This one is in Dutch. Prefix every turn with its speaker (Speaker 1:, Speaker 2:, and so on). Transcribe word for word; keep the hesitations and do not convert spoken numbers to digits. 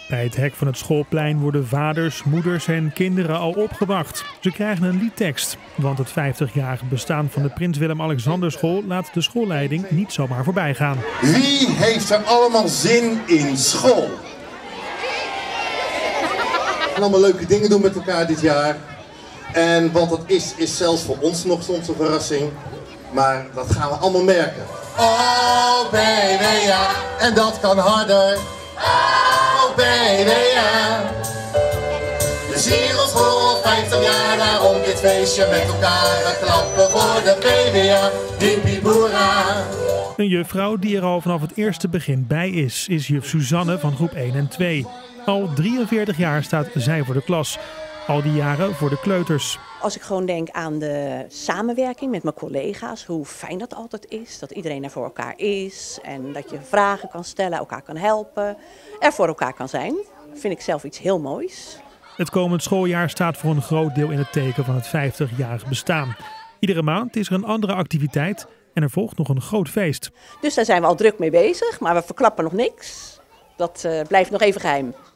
Speaker 1: Bij het hek van het schoolplein worden vaders, moeders en kinderen al opgewacht. Ze krijgen een liedtekst, want het vijftigjarige bestaan van de Prins Willem-Alexanderschool laat de schoolleiding niet zomaar voorbij gaan.
Speaker 2: Wie heeft er allemaal zin in school? We gaan allemaal leuke dingen doen met elkaar dit jaar. En wat dat is, is zelfs voor ons nog soms een verrassing. Maar dat gaan we allemaal merken. Oh baby, ja, en dat kan harder. Oh baby, ja. De Zierelschool, vijftig jaar, daarom dit feestje met elkaar. We klappen voor de P V A, hippie boera.
Speaker 1: Een juffrouw die er al vanaf het eerste begin bij is, is juf Suzanne van groep één en twee. Al drieënveertig jaar staat zij voor de klas. Al die jaren voor de kleuters.
Speaker 3: Als ik gewoon denk aan de samenwerking met mijn collega's, hoe fijn dat altijd is. Dat iedereen er voor elkaar is en dat je vragen kan stellen, elkaar kan helpen. Er voor elkaar kan zijn, vind ik zelf iets heel moois.
Speaker 1: Het komend schooljaar staat voor een groot deel in het teken van het vijftigjarig bestaan. Iedere maand is er een andere activiteit en er volgt nog een groot feest.
Speaker 3: Dus daar zijn we al druk mee bezig, maar we verklappen nog niks. Dat uh, blijft nog even geheim.